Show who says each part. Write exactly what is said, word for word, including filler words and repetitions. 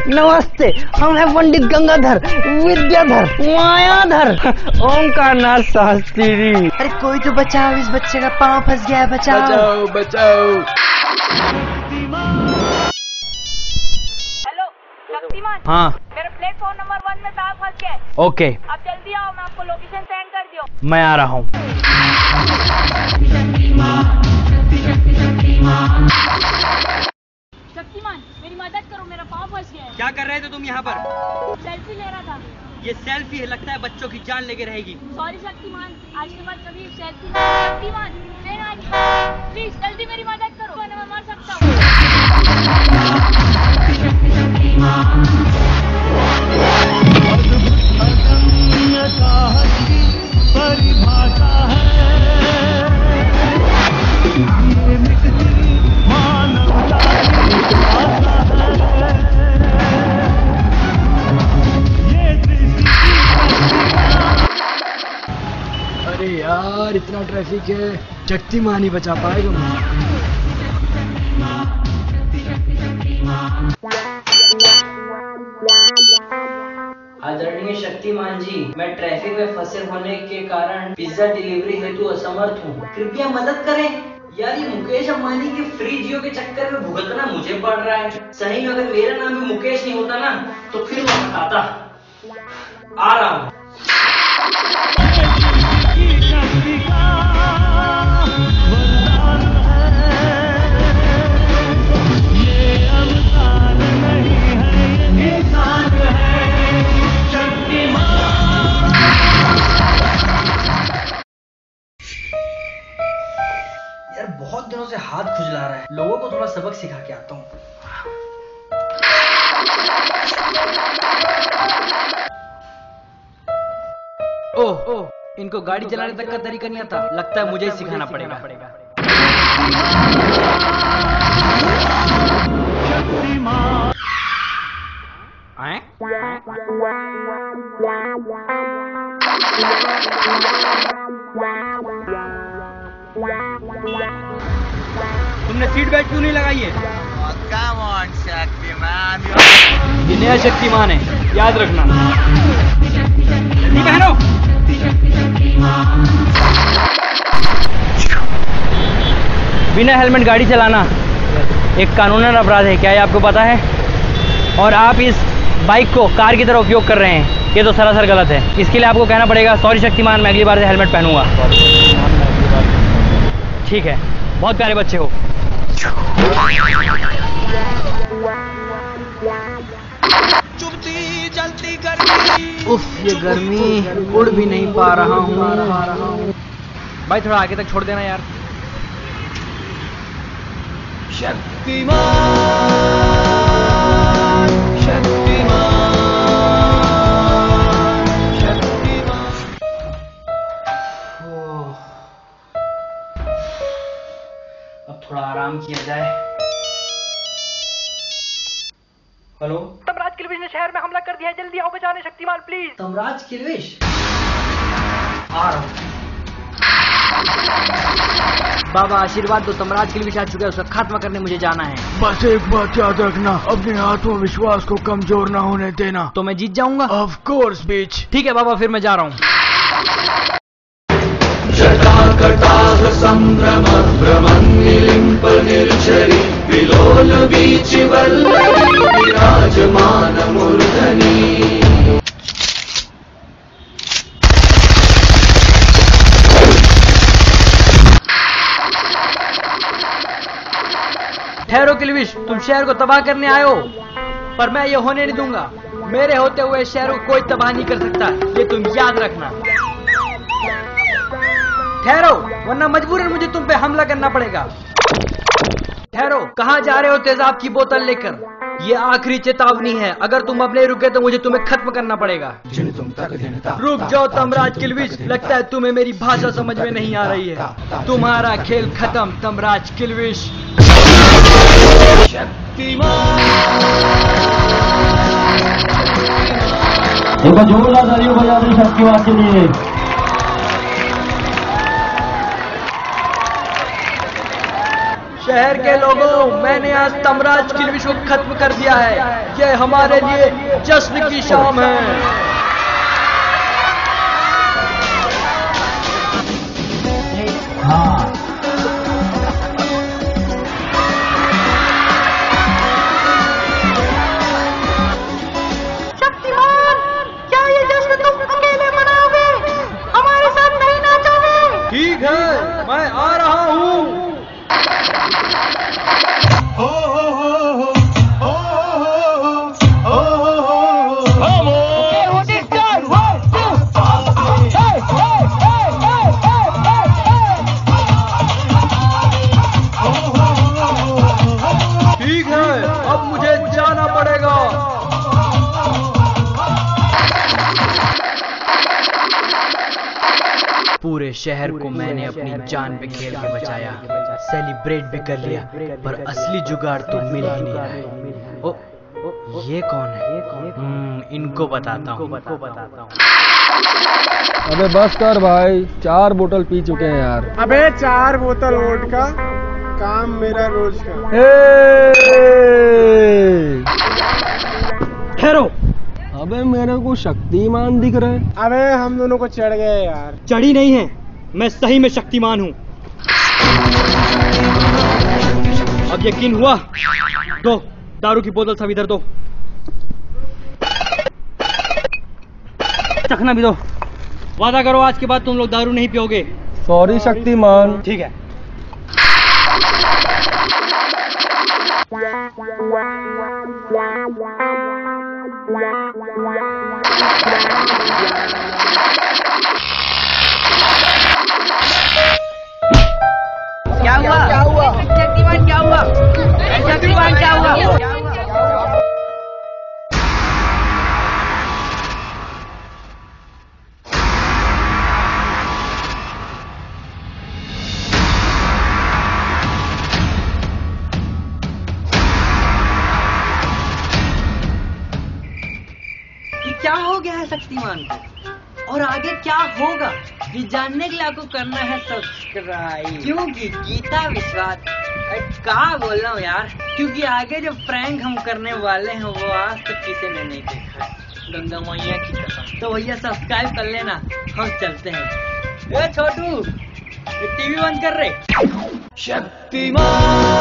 Speaker 1: नमस्ते, हम हैं पंडित गंगाधर, विद्याधर, मायाधर, ओंकारनाथ शास्त्री।
Speaker 2: अरे कोई तो बचाओ, इस बच्चे का पाँव फंस गया है, बचाओ
Speaker 1: बचाओ बचाओ।
Speaker 3: हेलो शक्तिमान।
Speaker 1: हाँ
Speaker 3: मेरे प्लेटफॉर्म नंबर वन में पैर फंस गया है।
Speaker 1: ओके,
Speaker 3: आप जल्दी आओ, मैं आपको लोकेशन सेंड कर दियो।
Speaker 1: मैं आ रहा हूँ।
Speaker 3: शक्तिमान मेरी मदद करो, मेरा पाँव फंस गया है।
Speaker 4: क्या कर रहे थे तुम यहाँ पर?
Speaker 3: सेल्फी ले रहा था।
Speaker 4: ये सेल्फी है, लगता है बच्चों की जान लेके रहेगी।
Speaker 3: सॉरी शक्तिमान, आज के बाद कभी सेल्फी नहीं। शक्तिमान ट्रेन आ गई, प्लीज जल्दी मेरी मदद करो, वरना मैं मर सकता हूँ।
Speaker 5: परिभाषा है
Speaker 1: अरे यार इतना ट्रैफिक है, शक्तिमान ही बचा पाएगा मुझे।
Speaker 4: आदरणीय शक्तिमान जी, मैं ट्रैफिक में फंसे होने के कारण पिज्जा डिलीवरी हेतु असमर्थ हूँ, कृपया मदद करें। यार ये मुकेश अंबानी के फ्री जियो के चक्कर में भुगतना मुझे पड़ रहा है। सही में अगर मेरा नाम भी मुकेश नहीं होता ना तो फिर मैं बताता। आ रहा हूँ। यार बहुत दिनों से हाथ खुजला रहा है, लोगों को थोड़ा सबक सिखा के आता हूँ। ओह ओह, इनको गाड़ी चलाने तक का तरीका नहीं आता, लगता है मुझे ही सिखाना पड़ेगा। आए? तुमने सीट बेल्ट क्यों नहीं लगाई है?
Speaker 5: Come on, Shaktimaan.
Speaker 1: ये नया शक्तिमान है, याद रखना।
Speaker 4: जल्दी पहनो।
Speaker 1: बिना हेलमेट गाड़ी चलाना एक कानूनन अपराध है, क्या ये आपको पता है? और आप इस बाइक को कार की तरह उपयोग कर रहे हैं, ये तो सरासर गलत है। इसके लिए आपको कहना पड़ेगा सॉरी शक्तिमान, मैं अगली बार से हेलमेट पहनूंगा। ठीक है, बहुत प्यारे बच्चे हो।
Speaker 5: चुभती जलती गर्मी।
Speaker 1: उफ, ये गर्मी, उड़ भी नहीं पा रहा हूँ। भाई थोड़ा आगे तक छोड़ देना यार।
Speaker 5: शक्तिमान शक्तिमान शक्तिमान।
Speaker 4: अब थोड़ा आराम किया जाए। हेलो,
Speaker 3: तमराज किलविश ने शहर में हमला कर दिया है, जल्दी आओ बचाने शक्तिमान प्लीज।
Speaker 4: तमराज किलविश? आ रहा हूँ।
Speaker 1: बाबा आशीर्वाद दो, तमराज किलविश आ चुका है, उसका खात्मा करने मुझे जाना है।
Speaker 5: बस एक बात याद रखना, अपने आत्मविश्वास को कमजोर ना होने देना।
Speaker 1: तो मैं जीत जाऊंगा?
Speaker 5: ऑफ कोर्स बीच।
Speaker 1: ठीक है बाबा, फिर मैं जा रहा हूँ।
Speaker 5: जटाकटाह संभ्रम भ्रमन्निलिम्प निर्झरि विलोल बीचिवल्लरी विराजमान मूर्धनि।
Speaker 1: ठहरो किलविश, तुम शहर को तबाह करने आए हो, पर मैं ये होने नहीं दूंगा। मेरे होते हुए शहर को कोई तबाह नहीं कर सकता, ये तुम याद रखना। ठहरो, वरना मजबूरन मुझे तुम पे हमला करना पड़ेगा। ठहरो, कहाँ जा रहे हो तेजाब की बोतल लेकर? ये आखिरी चेतावनी है, अगर तुम अब नहीं रुके तो मुझे तुम्हें खत्म करना पड़ेगा। रुक जाओ तमराज किलविश, लगता है तुम्हें मेरी भाषा समझ में नहीं आ रही है। तुम्हारा खेल खत्म तमराज किलविश।
Speaker 6: एक जोरदार तालियों बजा दें शक्तिमान के लिए।
Speaker 1: शहर के लोगों, मैंने आज तमराज किल विश्व को खत्म कर दिया है। ये हमारे लिए जश्न की शाम है। ठीक है, मैं आ रहा हूँ। ठीक है, अब मुझे जाना पड़ेगा। पूरे शहर को मैंने अपनी जान पे खेल के बचाया, सेलिब्रेट भी कर लिया, पर असली जुगाड़ तो मिल ही नहीं रहा है। ओ, ये कौन है? हम्म, इनको बताता हूँ। इनको बताता हूँ।
Speaker 7: अबे बस कर भाई, चार बोतल पी चुके हैं यार।
Speaker 8: अबे चार बोतल वोडका, काम मेरा रोज का।
Speaker 1: ठहरो।
Speaker 7: अबे मेरे को शक्तिमान दिख रहा है।
Speaker 8: अबे हम दोनों को चढ़ गए यार।
Speaker 1: चढ़ी नहीं है, मैं सही में शक्तिमान हूँ। अब यकीन हुआ? दो दारू की बोतल सब इधर दो, चखना भी दो। वादा करो आज के बाद तुम लोग दारू नहीं पियोगे।
Speaker 7: सॉरी शक्तिमान।
Speaker 1: ठीक है।
Speaker 2: क्या हुआ? क्या हुआ? शक्तिमान क्या हुआ? शक्तिमान क्या हुआ?
Speaker 4: क्या हो गया है शक्तिमान को और आगे क्या होगा, ये जानने के लिए आपको करना है सब्सक्राइब। क्योंकि गीता विश्वास क्या बोल रहा हूँ यार, क्योंकि आगे जो प्रैंक हम करने वाले हैं वो आज तक किसी ने नहीं देखा है, गंगा मैया की कसम। तो भैया सब्सक्राइब कर लेना, हम चलते हैं। ए छोटू, टीवी बंद कर रहे।
Speaker 1: शक्तिमान।